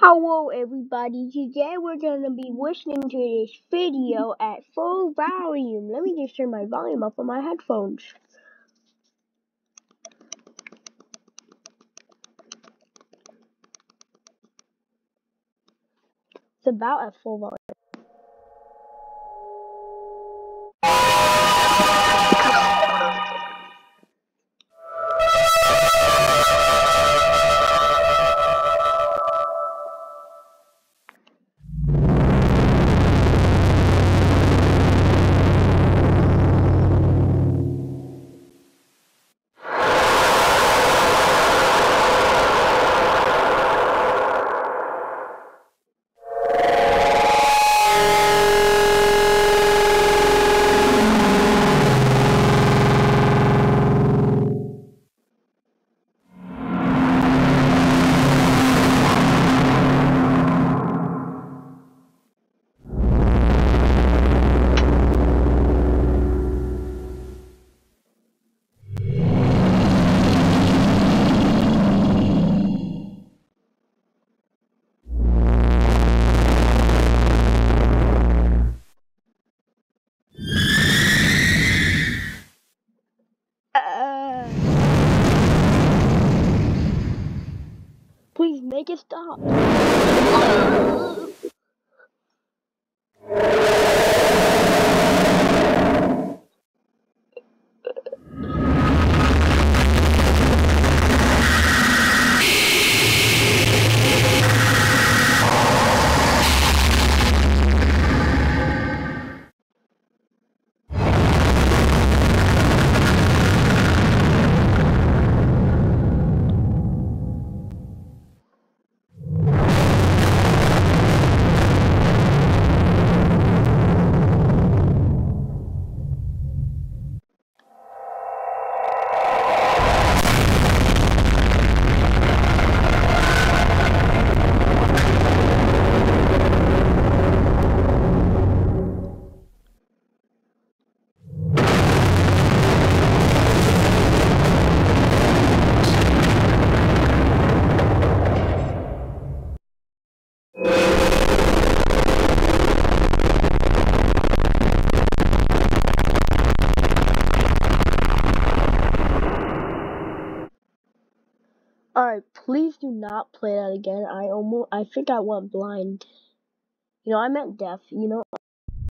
Hello everybody, today we're going to be listening to this video at full volume. Let me just turn my volume up on my headphones. It's about at full volume. Please make it stop. Alright, please do not play that again. I think I went blind. I meant deaf,